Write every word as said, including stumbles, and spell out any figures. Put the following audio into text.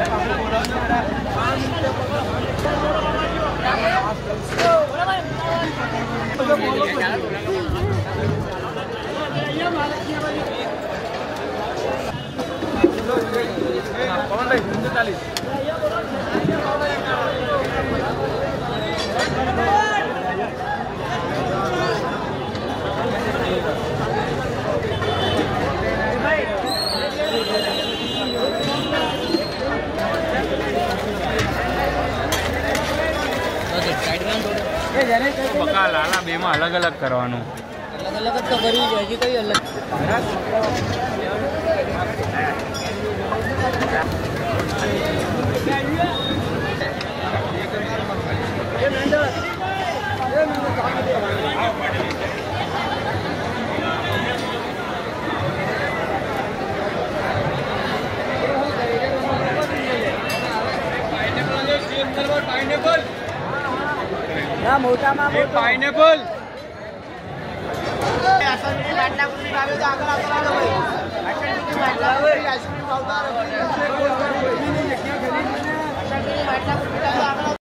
બકા લાલા બેમાં અલગ અલગ કરવાનું અલગ અલગ જ તો કરવી છે હજી કઈ અલગ પાઇનેપલ ના મોટામાં એ પાઇનેપલ આઈસ્ક્રીમ